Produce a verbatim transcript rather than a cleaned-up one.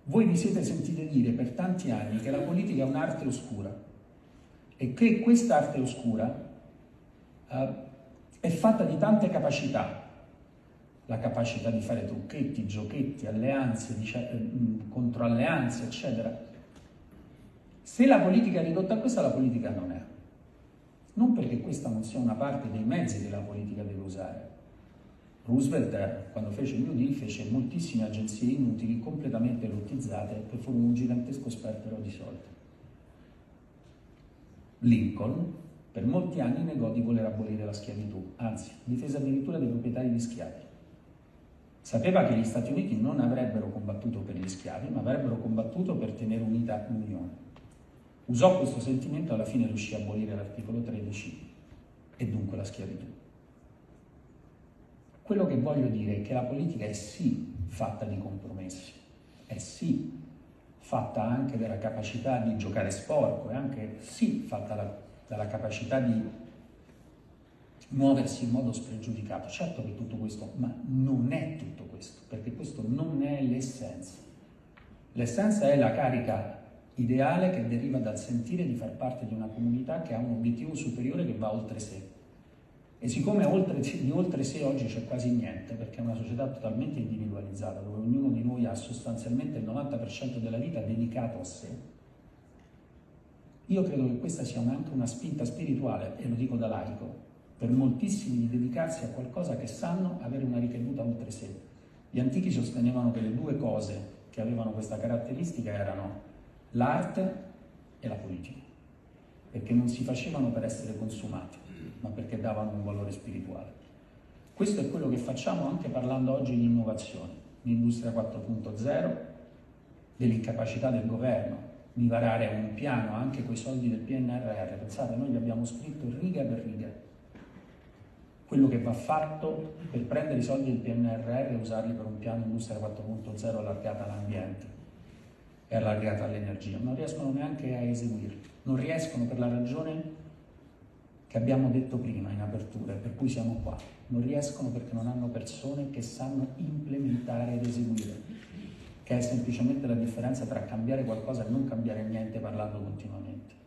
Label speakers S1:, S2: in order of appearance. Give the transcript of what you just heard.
S1: Voi vi siete sentiti dire per tanti anni che la politica è un'arte oscura e che questa arte oscura eh, è fatta di tante capacità, la capacità di fare trucchetti, giochetti, alleanze, contro alleanze, eccetera. Se la politica è ridotta a questa, la politica non è. Non perché questa non sia una parte dei mezzi che la politica deve usare. Roosevelt, quando fece il New Deal, fece moltissime agenzie inutili, completamente lottizzate, che furono un gigantesco sperpero di soldi. Lincoln, per molti anni, negò di voler abolire la schiavitù, anzi, difese addirittura dei proprietari di schiavi. Sapeva che gli Stati Uniti non avrebbero combattuto per gli schiavi, ma avrebbero combattuto per tenere unita l'Unione. Usò questo sentimento e alla fine riuscì a abolire l'articolo tredici e dunque la schiavitù. Quello che voglio dire è che la politica è sì fatta di compromessi, è sì fatta anche della capacità di giocare sporco, è anche sì fatta la, dalla capacità di muoversi in modo spregiudicato. Certo che tutto questo, ma non è tutto questo, perché questo non è l'essenza. L'essenza è la carica ideale che deriva dal sentire di far parte di una comunità che ha un obiettivo superiore che va oltre sé. E siccome oltre, di oltre sé oggi c'è quasi niente, perché è una società totalmente individualizzata, dove ognuno di noi ha sostanzialmente il novanta per cento della vita dedicato a sé, io credo che questa sia anche una spinta spirituale, e lo dico da laico, per moltissimi di dedicarsi a qualcosa che sanno avere una ricaduta oltre sé. Gli antichi sostenevano che le due cose che avevano questa caratteristica erano l'arte e la politica, perché non si facevano per essere consumati, ma perché davano un valore spirituale. Questo è quello che facciamo anche parlando oggi di innovazione, di industria quattro punto zero, dell'incapacità del governo di varare un piano anche con i soldi del P N R R. Pensate, noi li abbiamo scritto riga per riga, quello che va fatto per prendere i soldi del P N R R e usarli per un piano industria quattro punto zero allargata all'ambiente e allargata all'energia. Non riescono neanche a eseguirli, non riescono per la ragione che abbiamo detto prima in apertura, per cui siamo qua. Non riescono perché non hanno persone che sanno implementare ed eseguire, che è semplicemente la differenza tra cambiare qualcosa e non cambiare niente parlando continuamente.